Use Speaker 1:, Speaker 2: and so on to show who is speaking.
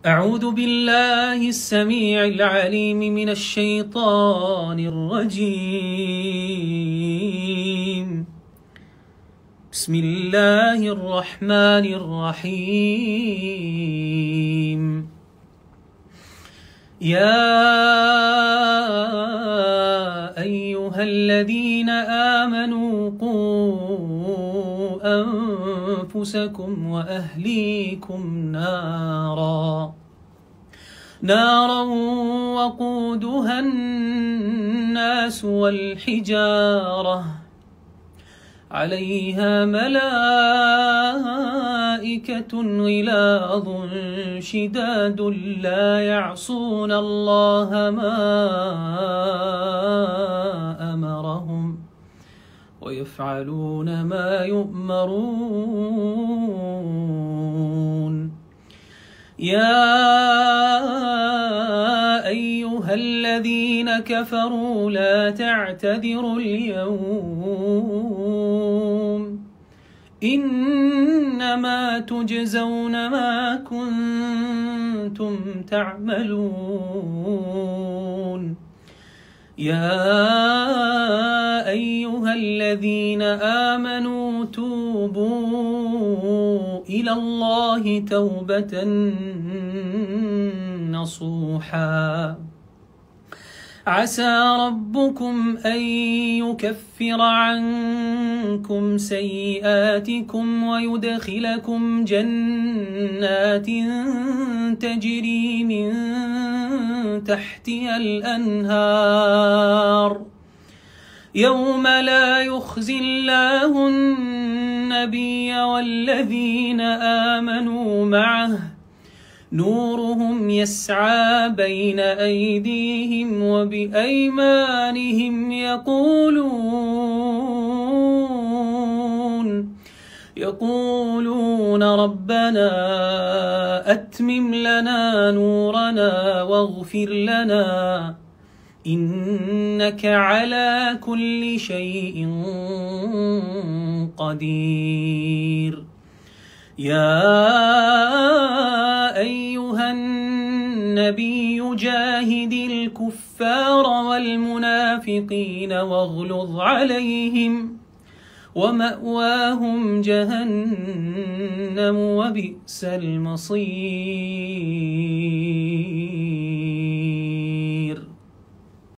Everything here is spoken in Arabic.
Speaker 1: أعوذ بالله السميع العليم من الشيطان الرجيم. بسم الله الرحمن الرحيم. يا أيها الذين آمنوا قوا أنفسكم وأهليكم نارا وقودها الناس والحجارة عليها ملائكة غلاظ شداد لا يعصون الله ما أمرهم ويفعلون ما يؤمرون. يا أيها الذين كفروا لا تعتذروا اليوم إنما تجزون ما كنتم تعملون. يا أيها الذين آمنوا توبوا إلى الله توبة نصوحا عسى ربكم أن يكفر عنكم سيئاتكم ويدخلكم جنات تجري من تحتها الأنهار يوم لا يخزي الله النبي والذين آمنوا معه نورهم يسعى بين أيديهم وبأيمانهم يقولون ربنا أتمم لنا نورنا واغفر لنا إنك على كل شيء قدير. يا أيها النبي جاهد الكفار والمنافقين واغلظ عليهم ومأواهم جهنم وبئس المصير.